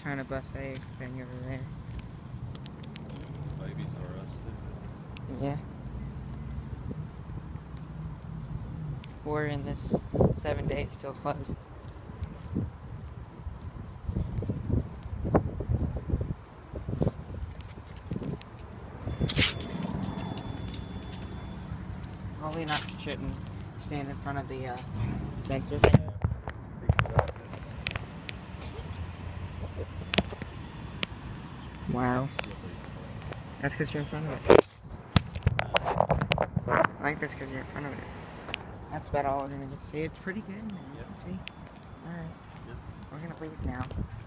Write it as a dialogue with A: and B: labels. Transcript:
A: kind of buffet thing over there.
B: Babies are us too.
A: Yeah. We're in this 7 days till close. Probably not shouldn't stand in front of the sensor. Wow. That's because you're in front of it. I think that's because you're in front of it. That's about all we're going to get to see. It's pretty good, man. You can see. Alright. We're going to leave now.